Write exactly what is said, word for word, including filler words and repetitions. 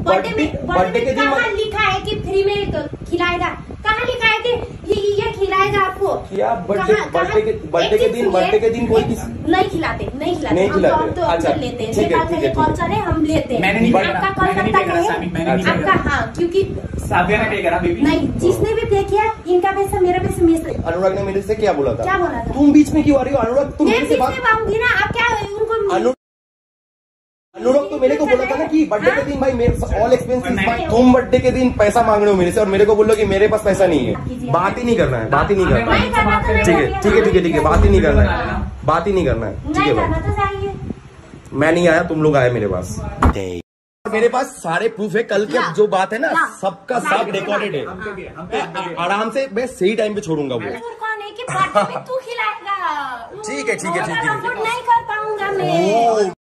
Birthday में birthday के दिन कहाँ लिखा है कि फ्री में खिलाएगा? कहाँ लिखा है कि ये खिलाएगा आपको? क्या बर्थडे बर्थडे के बर्थडे के दिन बर्थडे के दिन कोई नहीं खिलाते नहीं खिलाते नहीं खिलाते। तो अच्छा लेते हैं, ठीक है कल्चर है, हम लेते हैं। मैंने नहीं आपका कलकत्ता है आपका, हाँ क्योंकि साबिया ने पे करा बेबी नहीं, जिसने भी पे किया इनका पैसा मेरा पैसा मेरे। अनुराग ने मेरे से क्या बोला था? क्या बोला था? तुम बीच में क्यों आ रही हो अनुराग? तुम मेरे से बात आऊंगी ना, आप क्या उनको अनुराग तो मेरे को बोला था ना कि बर्थडे के दिन भाई मेरे ऑल एक्सपेंसेस, तुम बर्थडे के दिन पैसा मांग रहे हो मेरे से और मेरे को बोल लो कि मेरे पास पैसा नहीं है। बात ही नहीं करना है, बात ही नहीं करना है। ठीक है ठीक है ठीक है ठीक है, बात ही नहीं करना है, बात ही नहीं करना है। ठीक है भाई, मैं नहीं आया, तुम लोग आए मेरे पास। मेरे पास सारे प्रूफ है, कल की जो बात है ना सबका सब रिकॉर्डेड है। आराम से मैं सही टाइम पे छोड़ूंगा वो। तू खिलाएगा? ठीक है ठीक है ठीक है, नहीं कर पाऊंगा मैं।